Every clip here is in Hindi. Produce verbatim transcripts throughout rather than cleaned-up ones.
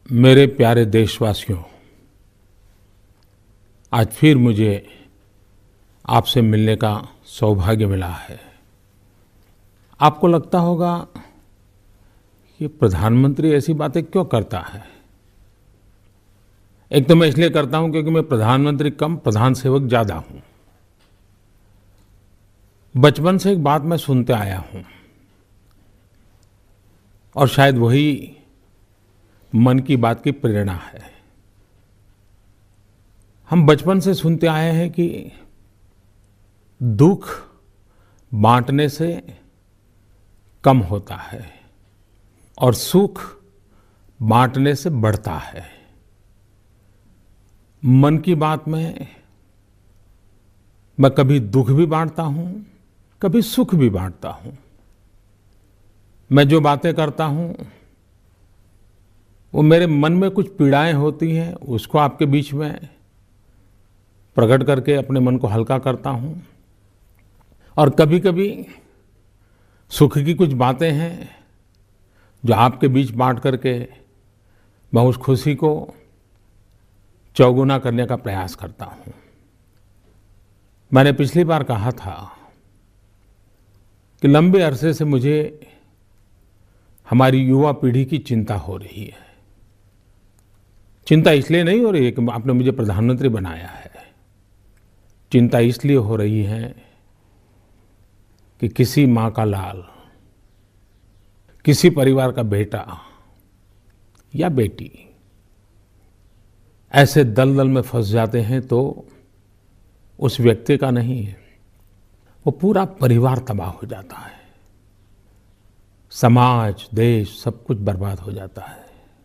मेरे प्यारे देशवासियों, आज फिर मुझे आपसे मिलने का सौभाग्य मिला है। आपको लगता होगा कि प्रधानमंत्री ऐसी बातें क्यों करता है। एक तो मैं इसलिए करता हूं क्योंकि मैं प्रधानमंत्री कम प्रधान सेवक ज्यादा हूं। बचपन से एक बात मैं सुनते आया हूं और शायद वही मन की बात की प्रेरणा है। हम बचपन से सुनते आए हैं कि दुख बांटने से कम होता है और सुख बांटने से बढ़ता है। मन की बात में मैं कभी दुख भी बांटता हूं, कभी सुख भी बांटता हूं। मैं जो बातें करता हूं वो मेरे मन में कुछ पीड़ाएं होती हैं, उसको आपके बीच में प्रकट करके अपने मन को हल्का करता हूं। और कभी-कभी सुख की कुछ बातें हैं जो आपके बीच बांट करके मैं उस खुशी को चौगुना करने का प्रयास करता हूं। मैंने पिछली बार कहा था कि लंबे अरसे से मुझे हमारी युवा पीढ़ी की चिंता हो रही है। चिंता इसलिए नहीं हो रही है कि आपने मुझे प्रधानमंत्री बनाया है। चिंता इसलिए हो रही है कि किसी माँ का लाल, किसी परिवार का बेटा या बेटी ऐसे दलदल में फंस जाते हैं तो उस व्यक्ति का नहीं है, वो पूरा परिवार तबाह हो जाता है। समाज, देश सब कुछ बर्बाद हो जाता है।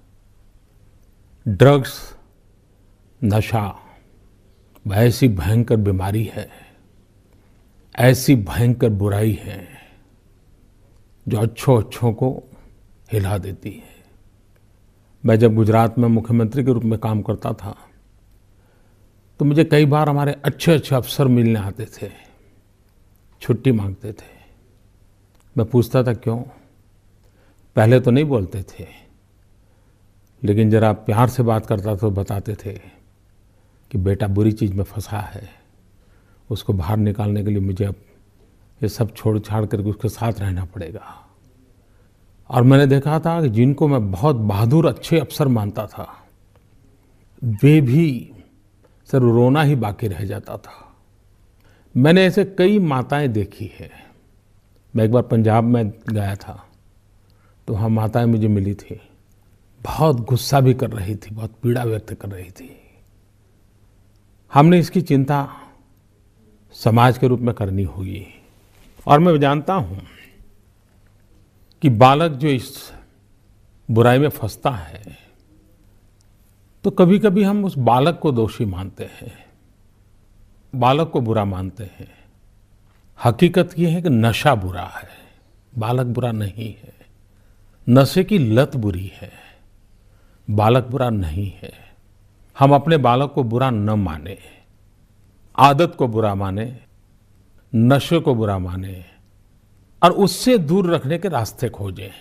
ड्रग्स, नशा वह ऐसी भयंकर बीमारी है, ऐसी भयंकर बुराई है जो अच्छों अच्छों को हिला देती है। मैं जब गुजरात में मुख्यमंत्री के रूप में काम करता था तो मुझे कई बार हमारे अच्छे अच्छे अफसर मिलने आते थे, छुट्टी मांगते थे। मैं पूछता था क्यों। पहले तो नहीं बोलते थे, लेकिन जरा प्यार से बात करता तो बताते थे कि बेटा बुरी चीज़ में फंसा है, उसको बाहर निकालने के लिए मुझे अब ये सब छोड़ छाड़ करके उसके साथ रहना पड़ेगा। और मैंने देखा था कि जिनको मैं बहुत बहादुर अच्छे अफसर मानता था, वे भी सिर्फ रोना ही बाकी रह जाता था। मैंने ऐसे कई माताएं देखी है। मैं एक बार पंजाब में गया था तो वहाँ माताएं मुझे मिली थी, बहुत गुस्सा भी कर रही थी, बहुत पीड़ा व्यक्त कर रही थी। हमने इसकी चिंता समाज के रूप में करनी होगी। और मैं जानता हूं कि बालक जो इस बुराई में फंसता है तो कभी कभी हम उस बालक को दोषी मानते हैं, बालक को बुरा मानते हैं। हकीकत ये है कि नशा बुरा है, बालक बुरा नहीं है। नशे की लत बुरी है, बालक बुरा नहीं है। हम अपने बालक को बुरा न माने, आदत को बुरा माने, नशे को बुरा माने और उससे दूर रखने के रास्ते खोजें।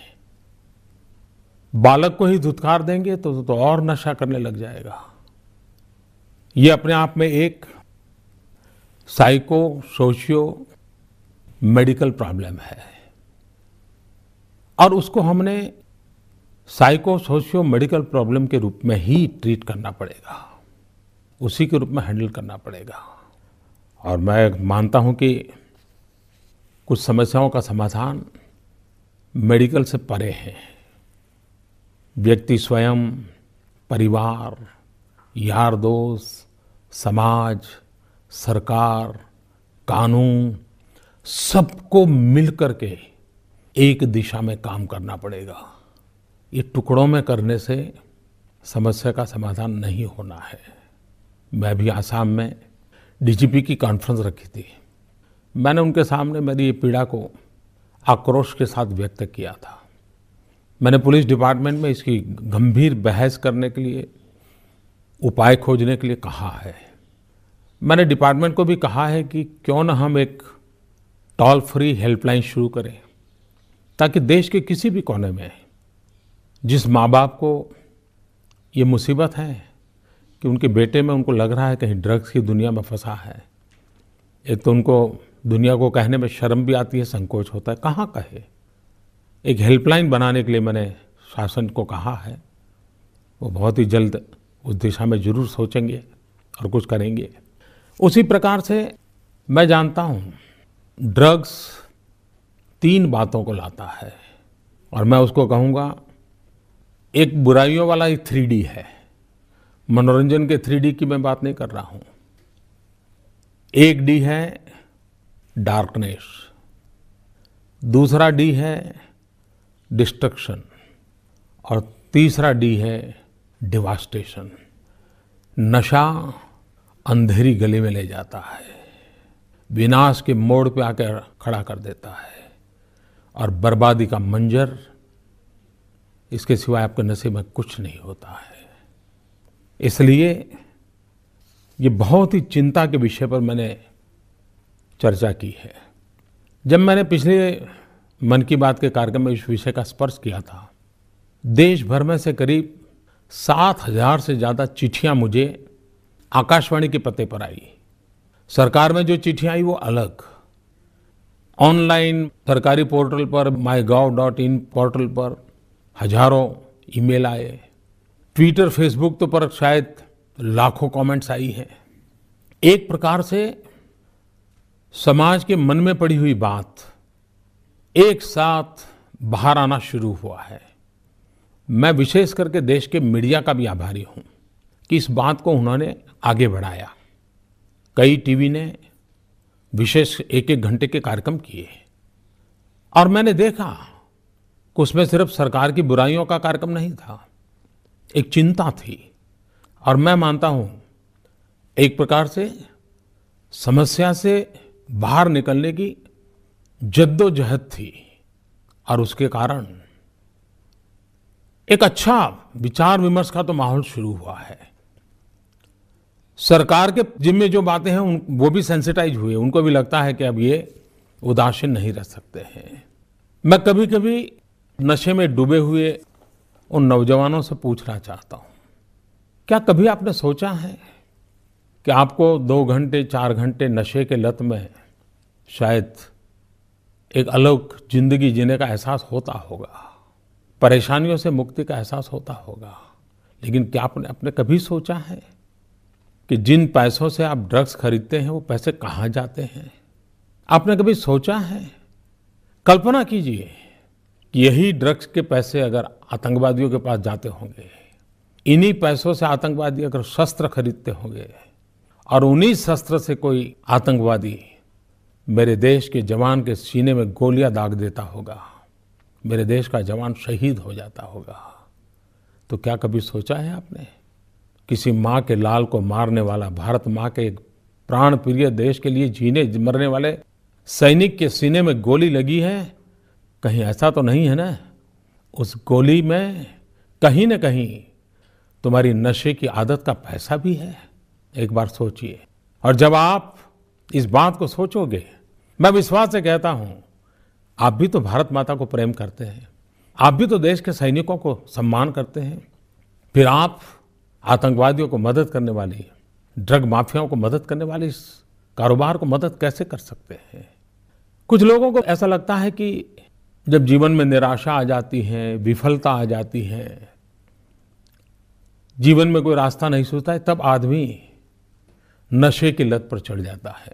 बालक को ही धुतकार देंगे तो, तो और नशा करने लग जाएगा। ये अपने आप में एक साइको सोशियो मेडिकल प्रॉब्लम है और उसको हमने साइको सोशियो मेडिकल प्रॉब्लम के रूप में ही ट्रीट करना पड़ेगा, उसी के रूप में हैंडल करना पड़ेगा। और मैं मानता हूं कि कुछ समस्याओं का समाधान मेडिकल से परे है। व्यक्ति स्वयं, परिवार, यार दोस्त, समाज, सरकार, कानून सबको मिलकर के एक दिशा में काम करना पड़ेगा। ये टुकड़ों में करने से समस्या का समाधान नहीं होना है। मैं भी आसाम में डीजीपी की कॉन्फ्रेंस रखी थी। मैंने उनके सामने मेरी ये पीड़ा को आक्रोश के साथ व्यक्त किया था। मैंने पुलिस डिपार्टमेंट में इसकी गंभीर बहस करने के लिए, उपाय खोजने के लिए कहा है। मैंने डिपार्टमेंट को भी कहा है कि क्यों न हम एक टोल फ्री हेल्पलाइन शुरू करें ताकि देश के किसी भी कोने में जिस माँ बाप को ये मुसीबत है कि उनके बेटे में उनको लग रहा है कहीं ड्रग्स की दुनिया में फंसा है। एक तो उनको दुनिया को कहने में शर्म भी आती है, संकोच होता है, कहाँ कहे। एक हेल्पलाइन बनाने के लिए मैंने शासन को कहा है, वो बहुत ही जल्द उस दिशा में जरूर सोचेंगे और कुछ करेंगे। उसी प्रकार से मैं जानता हूँ ड्रग्स तीन बातों को लाता है और मैं उसको कहूँगा एक बुराइयों वाला ही थ्री डी है। मनोरंजन के थ्री डी की मैं बात नहीं कर रहा हूँ। एक डी है डार्कनेस, दूसरा डी है डिस्ट्रक्शन और तीसरा डी है डिवास्टेशन। नशा अंधेरी गली में ले जाता है, विनाश के मोड़ पे आकर खड़ा कर देता है और बर्बादी का मंजर, इसके सिवाय आपके नसीब में कुछ नहीं होता है। इसलिए ये बहुत ही चिंता के विषय पर मैंने चर्चा की है। जब मैंने पिछले मन की बात के कार्यक्रम में इस विषय का स्पर्श किया था, देश भर में से करीब सात हजार से ज़्यादा चिट्ठियां मुझे आकाशवाणी के पते पर आई। सरकार में जो चिट्ठियां आई वो अलग, ऑनलाइन सरकारी पोर्टल पर माई गॉव डॉट इन पोर्टल पर हजारों ईमेल आए, ट्विटर फेसबुक तो पर शायद लाखों कमेंट्स आई हैं। एक प्रकार से समाज के मन में पड़ी हुई बात एक साथ बाहर आना शुरू हुआ है। मैं विशेष करके देश के मीडिया का भी आभारी हूं कि इस बात को उन्होंने आगे बढ़ाया। कई टीवी ने विशेष एक एक घंटे के कार्यक्रम किए और मैंने देखा कि उसमें सिर्फ सरकार की बुराइयों का कार्यक्रम नहीं था, एक चिंता थी और मैं मानता हूं एक प्रकार से समस्या से बाहर निकलने की जद्दोजहद थी और उसके कारण एक अच्छा विचार विमर्श का तो माहौल शुरू हुआ है। सरकार के जिम्मे जो बातें हैं उन वो भी सेंसिटाइज हुए, उनको भी लगता है कि अब ये उदासीन नहीं रह सकते हैं। मैं कभी कभी नशे में डूबे हुए उन नौजवानों से पूछना चाहता हूं, क्या कभी आपने सोचा है कि आपको दो घंटे चार घंटे नशे के लत में शायद एक अलग जिंदगी जीने का एहसास होता होगा, परेशानियों से मुक्ति का एहसास होता होगा, लेकिन क्या आपने अपने कभी सोचा है कि जिन पैसों से आप ड्रग्स खरीदते हैं वो पैसे कहाँ जाते हैं? आपने कभी सोचा है? कल्पना कीजिए कि यही ड्रग्स के पैसे अगर आतंकवादियों के पास जाते होंगे, इन्हीं पैसों से आतंकवादी अगर शस्त्र खरीदते होंगे और उन्हीं शस्त्र से कोई आतंकवादी मेरे देश के जवान के सीने में गोलियां दाग देता होगा, मेरे देश का जवान शहीद हो जाता होगा, तो क्या कभी सोचा है आपने? किसी माँ के लाल को मारने वाला, भारत माँ के एक प्राण प्रिय देश के लिए जीने मरने वाले सैनिक के सीने में गोली लगी है, कहीं ऐसा तो नहीं है ना उस गोली में कहीं न कहीं तुम्हारी नशे की आदत का पैसा भी है? एक बार सोचिए। और जब आप इस बात को सोचोगे, मैं विश्वास से कहता हूं आप भी तो भारत माता को प्रेम करते हैं, आप भी तो देश के सैनिकों को सम्मान करते हैं, फिर आप आतंकवादियों को मदद करने वाली, ड्रग माफियाओं को मदद करने वाली इस कारोबार को मदद कैसे कर सकते हैं? कुछ लोगों को ऐसा लगता है कि जब जीवन में निराशा आ जाती है, विफलता आ जाती है, जीवन में कोई रास्ता नहीं सूझता है, तब आदमी नशे की लत पर चढ़ जाता है।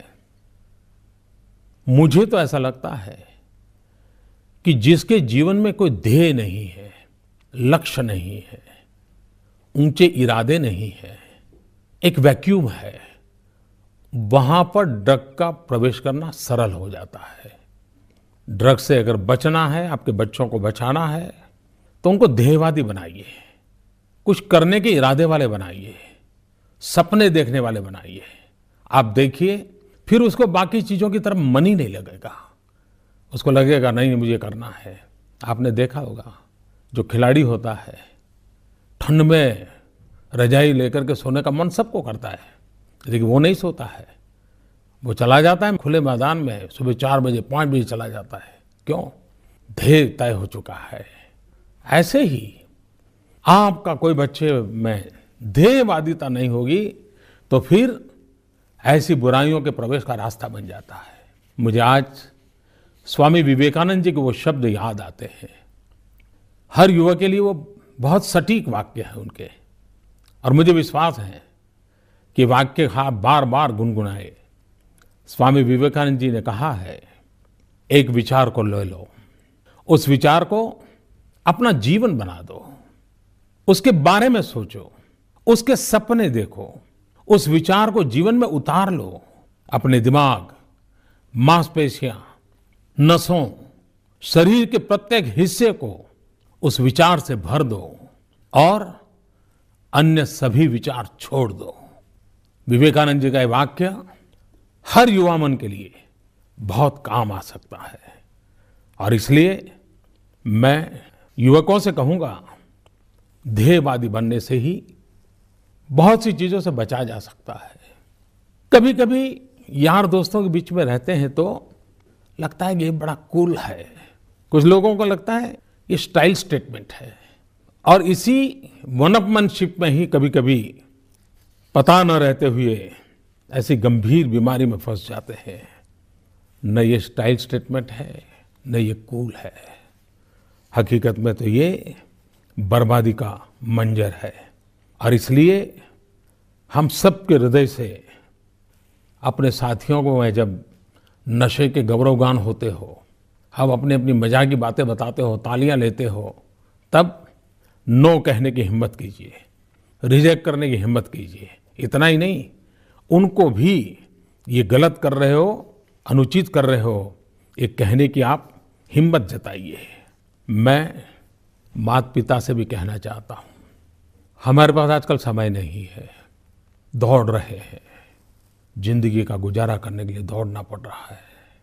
मुझे तो ऐसा लगता है कि जिसके जीवन में कोई ध्येय नहीं है, लक्ष्य नहीं है, ऊंचे इरादे नहीं है, एक वैक्यूम है, वहां पर ड्रग का प्रवेश करना सरल हो जाता है। ड्रग से अगर बचना है, आपके बच्चों को बचाना है, तो उनको ध्येयवादी बनाइए, कुछ करने के इरादे वाले बनाइए, सपने देखने वाले बनाइए। आप देखिए फिर उसको बाकी चीजों की तरफ मन ही नहीं लगेगा, उसको लगेगा नहीं मुझे करना है। आपने देखा होगा जो खिलाड़ी होता है, ठंड में रजाई लेकर के सोने का मन सबको करता है, लेकिन वो नहीं सोता है, वो चला जाता है खुले मैदान में, सुबह चार बजे पाँच बजे चला जाता है। क्यों? ध्येय तय हो चुका है। ऐसे ही आपका कोई बच्चे में ध्येयवादिता नहीं होगी तो फिर ऐसी बुराइयों के प्रवेश का रास्ता बन जाता है। मुझे आज स्वामी विवेकानंद जी के वो शब्द याद आते हैं। हर युवक के लिए वो बहुत सटीक वाक्य है उनके, और मुझे विश्वास है कि वाक्य आप बार बार गुनगुनाए। स्वामी विवेकानंद जी ने कहा है, एक विचार को ले लो, उस विचार को अपना जीवन बना दो, उसके बारे में सोचो, उसके सपने देखो, उस विचार को जीवन में उतार लो। अपने दिमाग, मांसपेशियां, नसों, शरीर के प्रत्येक हिस्से को उस विचार से भर दो और अन्य सभी विचार छोड़ दो। विवेकानंद जी का यह वाक्य हर युवा मन के लिए बहुत काम आ सकता है, और इसलिए मैं युवकों से कहूंगा, ध्येयवादी बनने से ही बहुत सी चीजों से बचा जा सकता है। कभी कभी यार दोस्तों के बीच में रहते हैं तो लगता है कि ये बड़ा कूल है, कुछ लोगों को लगता है ये स्टाइल स्टेटमेंट है, और इसी वनअपमैनशिप में ही कभी कभी पता न रहते हुए ऐसी गंभीर बीमारी में फंस जाते हैं। न ये स्टाइल स्टेटमेंट है, न ये कूल है, हकीकत में तो ये बर्बादी का मंजर है। और इसलिए हम सबके हृदय से अपने साथियों को, मैं जब नशे के गौरवगान होते हो, हम अपनी अपनी मजाक की बातें बताते हो, तालियां लेते हो, तब नो कहने की हिम्मत कीजिए, रिजेक्ट करने की हिम्मत कीजिए। इतना ही नहीं, उनको भी ये गलत कर रहे हो, अनुचित कर रहे हो, ये कहने की आप हिम्मत जताइए। मैं माता पिता से भी कहना चाहता हूँ, हमारे पास आजकल समय नहीं है, दौड़ रहे हैं, जिंदगी का गुजारा करने के लिए दौड़ना पड़ रहा है,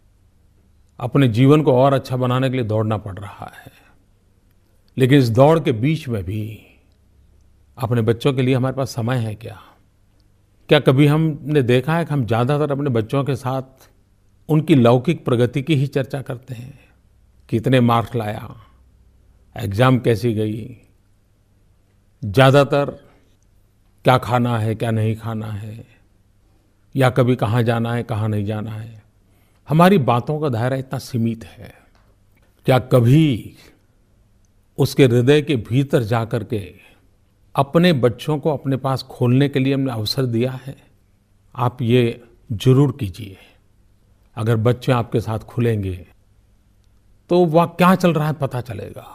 अपने जीवन को और अच्छा बनाने के लिए दौड़ना पड़ रहा है। लेकिन इस दौड़ के बीच में भी अपने बच्चों के लिए हमारे पास समय है क्या? क्या कभी हमने देखा है कि हम ज़्यादातर अपने बच्चों के साथ उनकी लौकिक प्रगति की ही चर्चा करते हैं? कितने मार्क्स लाया, एग्जाम कैसी गई, ज़्यादातर क्या खाना है, क्या नहीं खाना है, या कभी कहाँ जाना है, कहाँ नहीं जाना है। हमारी बातों का दायरा इतना सीमित है। क्या कभी उसके हृदय के भीतर जाकर के अपने बच्चों को अपने पास खोलने के लिए हमने अवसर दिया है? आप ये जरूर कीजिए। अगर बच्चे आपके साथ खुलेंगे तो वह क्या चल रहा है पता चलेगा।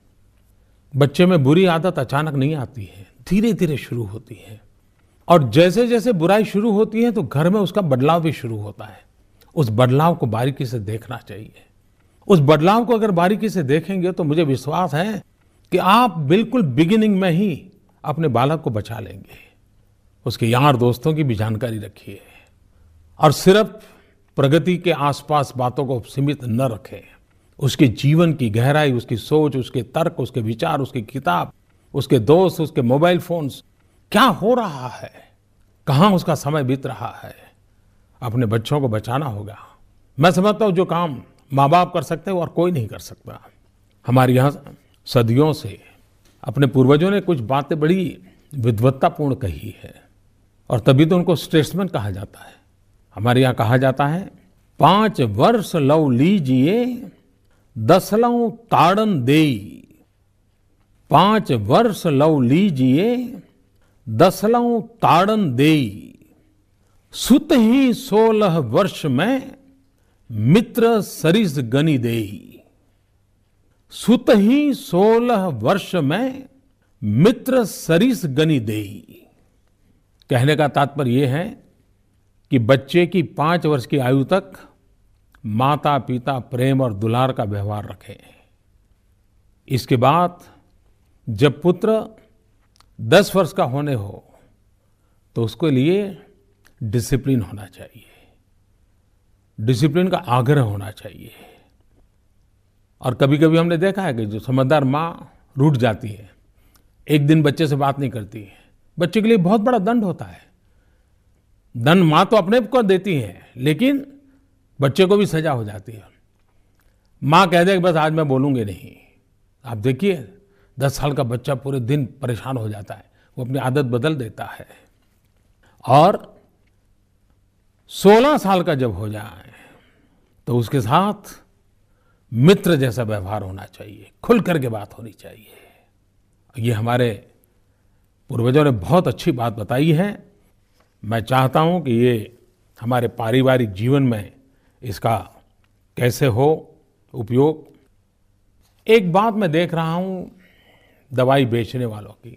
बच्चे में बुरी आदत अचानक नहीं आती है, धीरे धीरे शुरू होती है, और जैसे जैसे बुराई शुरू होती है तो घर में उसका बदलाव भी शुरू होता है। उस बदलाव को बारीकी से देखना चाहिए। उस बदलाव को अगर बारीकी से देखेंगे तो मुझे विश्वास है कि आप बिल्कुल बिगिनिंग में ही अपने बालक को बचा लेंगे। उसके यार दोस्तों की भी जानकारी रखिए, और सिर्फ प्रगति के आसपास बातों को सीमित न रखें। उसके जीवन की गहराई, उसकी सोच, उसके तर्क, उसके विचार, उसकी किताब, उसके दोस्त, उसके मोबाइल फोन्स, क्या हो रहा है, कहाँ उसका समय बीत रहा है, अपने बच्चों को बचाना होगा। मैं समझता हूँ जो काम माँ बाप कर सकते हैं और कोई नहीं कर सकता। हमारे यहाँ सदियों से अपने पूर्वजों ने कुछ बातें बड़ी विद्वत्तापूर्ण कही है, और तभी तो उनको स्टेट्समैन कहा जाता है। हमारे यहाँ कहा जाता है, पांच वर्ष लव लीजिए दसलऊ ताड़न देई, पांच वर्ष लव लीजिए दसलऊ ताड़न देई, सुत ही सोलह वर्ष में मित्र सरिस गनि देई, सुत ही सोलह वर्ष में मित्र सरिस गनि देई। कहने का तात्पर्य यह है कि बच्चे की पांच वर्ष की आयु तक माता पिता प्रेम और दुलार का व्यवहार रखें। इसके बाद जब पुत्र दस वर्ष का होने हो तो उसके लिए डिसिप्लिन होना चाहिए, डिसिप्लिन का आग्रह होना चाहिए। और कभी कभी हमने देखा है कि जो समझदार माँ रूठ जाती है, एक दिन बच्चे से बात नहीं करती है, बच्चे के लिए बहुत बड़ा दंड होता है। दंड माँ तो अपने को देती है, लेकिन बच्चे को भी सजा हो जाती है। माँ कह दे कि बस आज मैं बोलूंगी नहीं। आप देखिए, दस साल का बच्चा पूरे दिन परेशान हो जाता है, वो अपनी आदत बदल देता है। और सोलह साल का जब हो जाए तो उसके साथ मित्र जैसा व्यवहार होना चाहिए, खुल करके बात होनी चाहिए। ये हमारे पूर्वजों ने बहुत अच्छी बात बताई है। मैं चाहता हूं कि ये हमारे पारिवारिक जीवन में इसका कैसे हो उपयोग। एक बात मैं देख रहा हूं दवाई बेचने वालों की,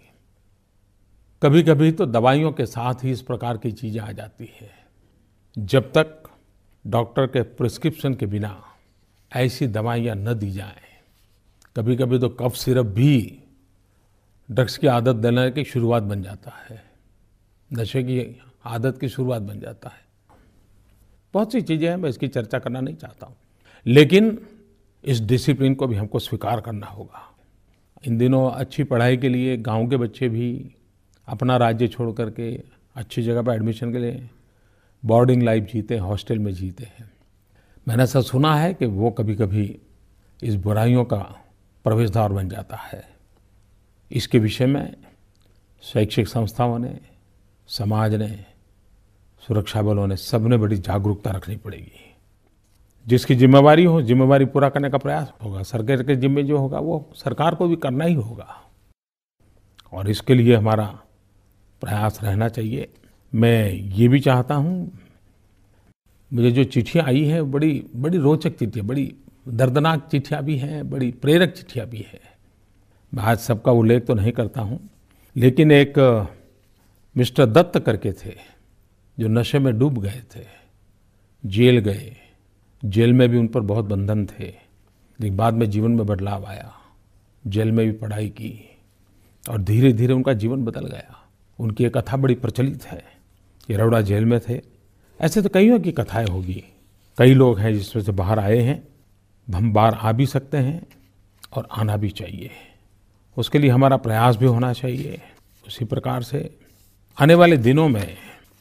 कभी कभी तो दवाइयों के साथ ही इस प्रकार की चीजें आ जाती है। जब तक डॉक्टर के प्रिस्क्रिप्शन के बिना ऐसी दवाइयाँ न दी जाएं, कभी कभी तो कफ सिरप भी ड्रग्स की आदत देने की शुरुआत बन जाता है, नशे की आदत की शुरुआत बन जाता है। बहुत सी चीज़ें हैं, मैं इसकी चर्चा करना नहीं चाहता हूँ, लेकिन इस डिसिप्लिन को भी हमको स्वीकार करना होगा। इन दिनों अच्छी पढ़ाई के लिए गांव के बच्चे भी अपना राज्य छोड़ करके अच्छी जगह पर एडमिशन के लिए बोर्डिंग लाइफ जीते हैं, हॉस्टल में जीते हैं। मैंने ऐसा सुना है कि वो कभी कभी इस बुराइयों का प्रवेश द्वार बन जाता है। इसके विषय में शैक्षिक संस्थाओं ने, समाज ने, सुरक्षा बलों ने, सबने बड़ी जागरूकता रखनी पड़ेगी। जिसकी जिम्मेवारी हो, जिम्मेवारी पूरा करने का प्रयास होगा। सरकार के जिम्मे जो होगा वो सरकार को भी करना ही होगा, और इसके लिए हमारा प्रयास रहना चाहिए। मैं ये भी चाहता हूँ, मुझे जो चिट्ठियाँ आई हैं बड़ी बड़ी रोचक चिट्ठियाँ, बड़ी दर्दनाक चिट्ठियाँ भी हैं, बड़ी प्रेरक चिट्ठियाँ भी हैं। मैं आज सबका उल्लेख तो नहीं करता हूँ, लेकिन एक मिस्टर दत्त करके थे जो नशे में डूब गए थे, जेल गए। जेल में भी उन पर बहुत बंधन थे, लेकिन बाद में जीवन में बदलाव आया। जेल में भी पढ़ाई की और धीरे धीरे उनका जीवन बदल गया। उनकी एक कथा बड़ी प्रचलित है। ये रौड़ा जेल में थे। ऐसे तो कईयों की कथाएं होगी, कई लोग हैं जिसमें से बाहर आए हैं। हम बाहर आ भी सकते हैं और आना भी चाहिए, उसके लिए हमारा प्रयास भी होना चाहिए। उसी प्रकार से आने वाले दिनों में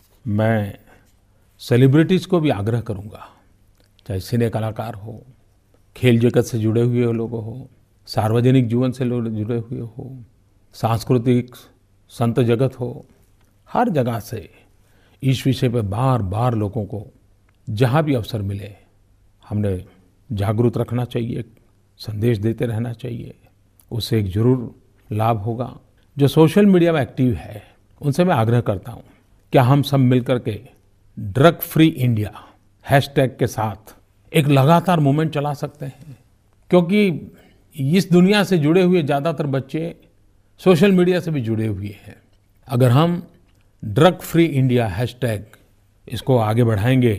मैं सेलिब्रिटीज़ को भी आग्रह करूंगा, चाहे सिने कलाकार हो, खेल जगत से जुड़े हुए लोग हो, सार्वजनिक जीवन से लोग जुड़े हुए हो, सांस्कृतिक संत जगत हो, हर जगह से इस विषय पर बार बार लोगों को जहाँ भी अवसर मिले हमने जागरूक रखना चाहिए, संदेश देते रहना चाहिए। उससे एक जरूर लाभ होगा। जो सोशल मीडिया में एक्टिव है उनसे मैं आग्रह करता हूँ, क्या हम सब मिलकर के ड्रग फ्री इंडिया हैशटैग के साथ एक लगातार मूवमेंट चला सकते हैं, क्योंकि इस दुनिया से जुड़े हुए ज़्यादातर बच्चे सोशल मीडिया से भी जुड़े हुए हैं। अगर हम ड्रग फ्री इंडिया हैशटैग इसको आगे बढ़ाएंगे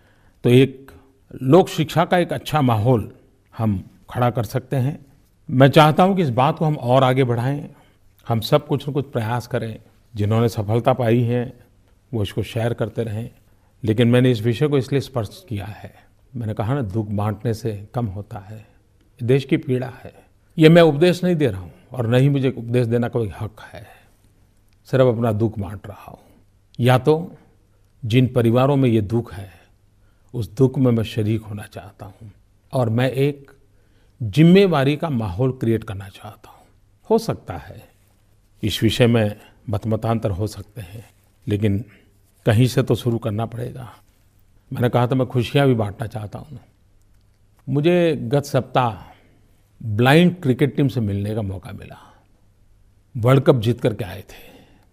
तो एक लोक शिक्षा का एक अच्छा माहौल हम खड़ा कर सकते हैं। मैं चाहता हूं कि इस बात को हम और आगे बढ़ाएं, हम सब कुछ न कुछ प्रयास करें। जिन्होंने सफलता पाई है वो इसको शेयर करते रहें। लेकिन मैंने इस विषय को इसलिए स्पर्श किया है, मैंने कहा ना, दुख बांटने से कम होता है। देश की पीड़ा है। ये मैं उपदेश नहीं दे रहा हूँ और न ही मुझे उपदेश देना कोई हक है, सिर्फ अपना दुख बांट रहा हूँ। या तो जिन परिवारों में ये दुख है उस दुख में मैं शरीक होना चाहता हूँ, और मैं एक जिम्मेवारी का माहौल क्रिएट करना चाहता हूँ। हो सकता है इस विषय में मतमतांतर हो सकते हैं, लेकिन कहीं से तो शुरू करना पड़ेगा। मैंने कहा था मैं खुशियाँ भी बांटना चाहता हूँ। मुझे गत सप्ताह ब्लाइंड क्रिकेट टीम से मिलने का मौका मिला। वर्ल्ड कप जीत करके आए थे,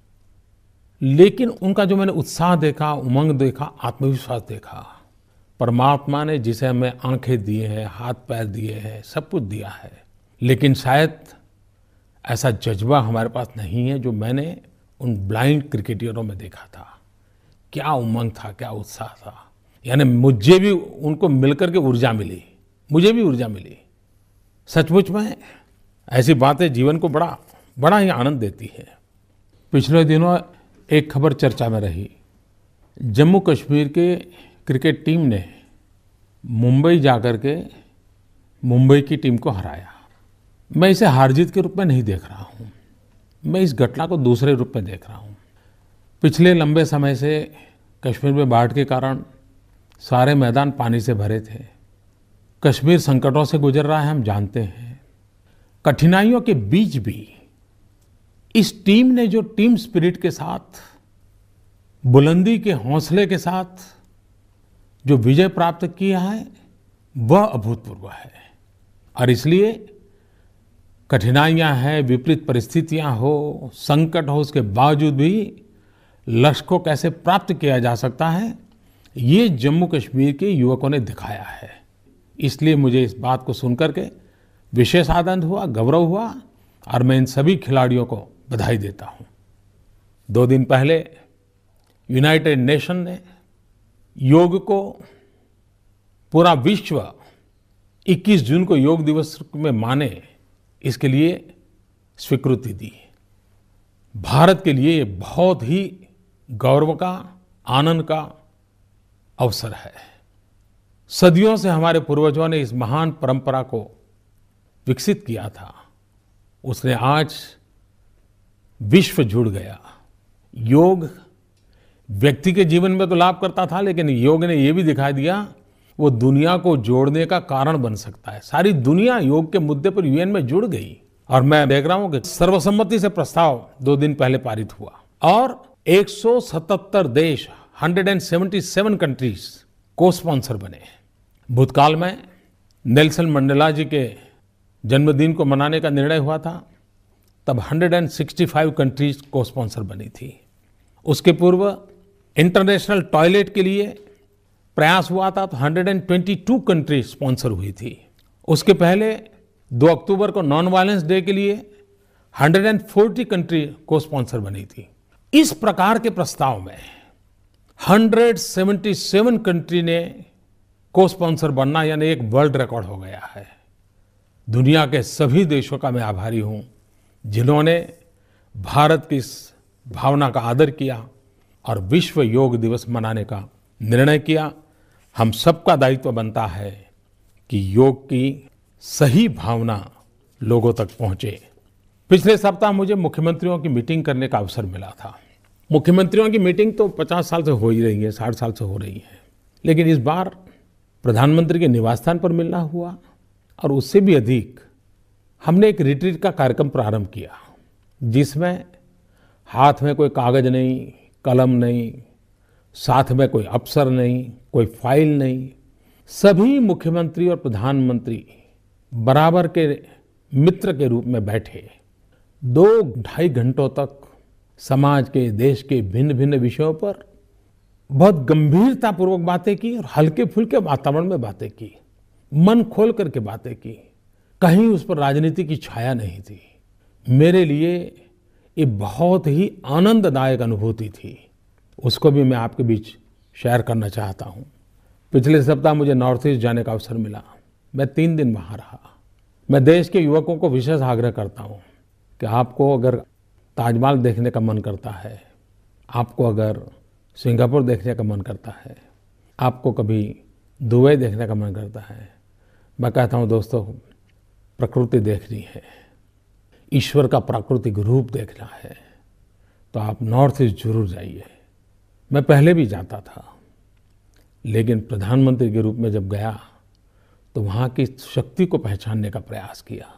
लेकिन उनका जो मैंने उत्साह देखा, उमंग देखा, आत्मविश्वास देखा, परमात्मा ने जिसे हमें आंखें दिए हैं, हाथ पैर दिए हैं, सब कुछ दिया है, लेकिन शायद ऐसा जज्बा हमारे पास नहीं है जो मैंने उन ब्लाइंड क्रिकेटरों में देखा था। क्या उमंग था, क्या उत्साह था। यानी मुझे भी उनको मिलकर के ऊर्जा मिली, मुझे भी ऊर्जा मिली। सचमुच में ऐसी बातें जीवन को बड़ा बड़ा ही आनंद देती है। पिछले दिनों एक खबर चर्चा में रही। जम्मू कश्मीर के क्रिकेट टीम ने मुंबई जाकर के मुंबई की टीम को हराया। मैं इसे हार जीत के रूप में नहीं देख रहा हूँ, मैं इस घटना को दूसरे रूप में देख रहा हूँ। पिछले लंबे समय से कश्मीर में बाढ़ के कारण सारे मैदान पानी से भरे थे। कश्मीर संकटों से गुजर रहा है, हम जानते हैं। कठिनाइयों के बीच भी इस टीम ने जो टीम स्पिरिट के साथ, बुलंदी के हौसले के साथ जो विजय प्राप्त किया है वह अभूतपूर्व है। और इसलिए कठिनाइयां हैं, विपरीत परिस्थितियां हो, संकट हो, उसके बावजूद भी लक्ष्य को कैसे प्राप्त किया जा सकता है, ये जम्मू कश्मीर के युवकों ने दिखाया है। इसलिए मुझे इस बात को सुनकर के विशेष आनंद हुआ, गौरव हुआ और मैं इन सभी खिलाड़ियों को बधाई देता हूं। दो दिन पहले यूनाइटेड नेशन ने योग को पूरा विश्व इक्कीस जून को योग दिवस में माने, इसके लिए स्वीकृति दी। भारत के लिए ये बहुत ही गौरव का, आनंद का अवसर है। सदियों से हमारे पूर्वजों ने इस महान परंपरा को विकसित किया था, उसने आज विश्व जुड़ गया। योग व्यक्ति के जीवन में तो लाभ करता था, लेकिन योग ने ये भी दिखा दिया वो दुनिया को जोड़ने का कारण बन सकता है। सारी दुनिया योग के मुद्दे पर यूएन में जुड़ गई और मैं देख रहा हूं कि सर्वसम्मति से प्रस्ताव दो दिन पहले पारित हुआ और एक सौ सतहत्तर देश, एक सौ सतहत्तर कंट्रीज को स्पॉन्सर बने। भूतकाल में नेल्सन मंडेला जी के जन्मदिन को मनाने का निर्णय हुआ था, तब एक सौ पैंसठ कंट्रीज को स्पॉन्सर बनी थी। उसके पूर्व इंटरनेशनल टॉयलेट के लिए प्रयास हुआ था तो एक सौ बाईस कंट्रीज स्पॉन्सर हुई थी। उसके पहले दो अक्टूबर को नॉन वायलेंस डे के लिए एक सौ चालीस कंट्री को स्पॉन्सर बनी थी। इस प्रकार के प्रस्ताव में एक सौ सतहत्तर कंट्री ने को स्पॉन्सर बनना यानी एक वर्ल्ड रिकॉर्ड हो गया है। दुनिया के सभी देशों का मैं आभारी हूं जिन्होंने भारत की इस भावना का आदर किया और विश्व योग दिवस मनाने का निर्णय किया। हम सबका दायित्व बनता है कि योग की सही भावना लोगों तक पहुंचे। पिछले सप्ताह मुझे मुख्यमंत्रियों की मीटिंग करने का अवसर मिला था। मुख्यमंत्रियों की मीटिंग तो पचास साल से हो ही रही है, साठ साल से हो रही है, लेकिन इस बार प्रधानमंत्री के निवास स्थान पर मिलना हुआ और उससे भी अधिक हमने एक रिट्रीट का कार्यक्रम प्रारंभ किया जिसमें हाथ में कोई कागज नहीं, कलम नहीं, साथ में कोई अफसर नहीं, कोई फाइल नहीं, सभी मुख्यमंत्री और प्रधानमंत्री बराबर के मित्र के रूप में बैठे दो ढाई घंटों तक समाज के, देश के भिन्न भिन्न विषयों पर बहुत गंभीरतापूर्वक बातें की और हल्के फुल्के वातावरण में बातें की, मन खोल करके बातें की। कहीं उस पर राजनीति की छाया नहीं थी। मेरे लिए ये बहुत ही आनंददायक अनुभूति थी, उसको भी मैं आपके बीच शेयर करना चाहता हूँ। पिछले सप्ताह मुझे नॉर्थ ईस्ट जाने का अवसर मिला। मैं तीन दिन वहाँ रहा। मैं देश के युवकों को विशेष आग्रह करता हूँ कि आपको अगर ताजमहल देखने का मन करता है, आपको अगर सिंगापुर देखने का मन करता है, आपको कभी दुबई देखने का मन करता है, मैं कहता हूँ दोस्तों प्रकृति देखनी है, ईश्वर का प्राकृतिक रूप देखना है तो आप नॉर्थ ईस्ट जरूर जाइए। मैं पहले भी जाता था, लेकिन प्रधानमंत्री के रूप में जब गया तो वहाँ की शक्ति को पहचानने का प्रयास किया।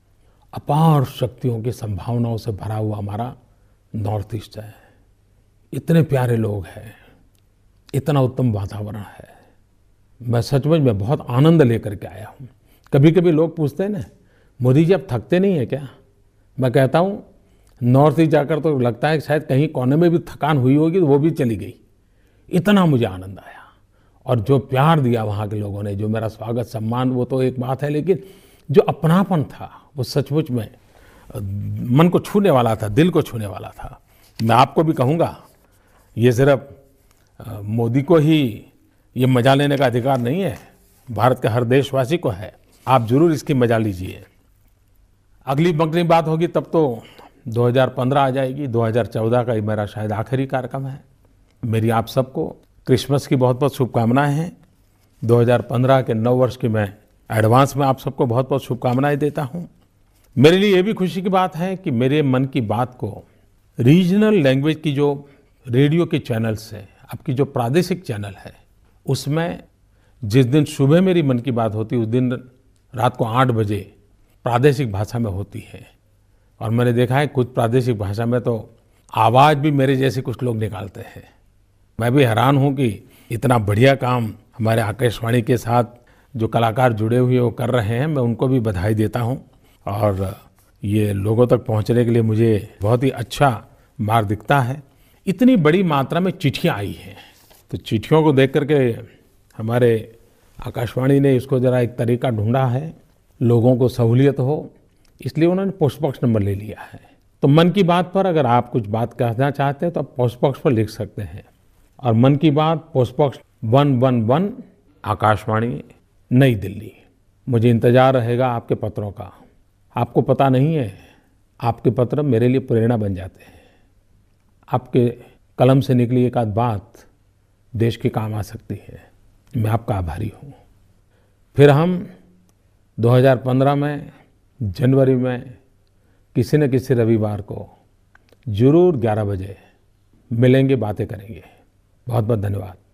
अपार शक्तियों की संभावनाओं से भरा हुआ हमारा नॉर्थ ईस्ट है। इतने प्यारे लोग हैं, इतना उत्तम वातावरण है। मैं सचमुच में बहुत आनंद लेकर के आया हूँ। कभी कभी लोग पूछते हैं ना, मोदी जी आप थकते नहीं है क्या? मैं कहता हूँ नॉर्थ ईस्ट जाकर तो लगता है कि शायद कहीं कोने में भी थकान हुई होगी तो वो भी चली गई। इतना मुझे आनंद आया और जो प्यार दिया वहाँ के लोगों ने, जो मेरा स्वागत सम्मान, वो तो एक बात है, लेकिन जो अपनापन था वो सचमुच में मन को छूने वाला था, दिल को छूने वाला था। मैं आपको भी कहूँगा, ये सिर्फ मोदी को ही ये मजा लेने का अधिकार नहीं है, भारत के हर देशवासी को है। आप जरूर इसकी मजा लीजिए। अगली बंकनी बात होगी तब तो दो हज़ार पंद्रह आ जाएगी। दो हज़ार चौदह का ये मेरा शायद आखिरी कार्यक्रम है। मेरी आप सबको क्रिसमस की बहुत बहुत शुभकामनाएं हैं। दो हज़ार पंद्रह के नव वर्ष की मैं एडवांस में आप सबको बहुत बहुत शुभकामनाएं देता हूं। मेरे लिए ये भी खुशी की बात है कि मेरे मन की बात को रीजनल लैंग्वेज की जो रेडियो के चैनल्स हैं, आपकी जो प्रादेशिक चैनल है, उसमें जिस दिन सुबह मेरी मन की बात होती है उस दिन रात को आठ बजे प्रादेशिक भाषा में होती है। और मैंने देखा है कुछ प्रादेशिक भाषा में तो आवाज़ भी मेरे जैसे कुछ लोग निकालते हैं। मैं भी हैरान हूँ कि इतना बढ़िया काम हमारे आकाशवाणी के साथ जो कलाकार जुड़े हुए वो कर रहे हैं। मैं उनको भी बधाई देता हूँ और ये लोगों तक पहुँचने के लिए मुझे बहुत ही अच्छा मार्ग दिखता है। इतनी बड़ी मात्रा में चिट्ठियाँ आई हैं, तो चिट्ठियों को देख करके हमारे आकाशवाणी ने इसको ज़रा एक तरीका ढूंढा है, लोगों को सहूलियत हो, इसलिए उन्होंने पोस्ट बॉक्स नंबर ले लिया है। तो मन की बात पर अगर आप कुछ बात कहना चाहते हैं तो आप पोस्ट बॉक्स पर लिख सकते हैं। और Mann Ki Baat post box one one one Akashvani Nai Delhi. मुझे इंतज़ार रहेगा आपके पत्रों का। आपको पता नहीं है, आपके पत्र मेरे लिए प्रेरणा बन जाते हैं। आपके कलम से निकली एक आध बात देश के काम आ सकती है। मैं आपका आभारी हूँ। फिर हम दो हज़ार पंद्रह में जनवरी में किसी न किसी रविवार को जरूर ग्यारह बजे मिलेंगे, बातें करेंगे। बहुत बहुत धन्यवाद।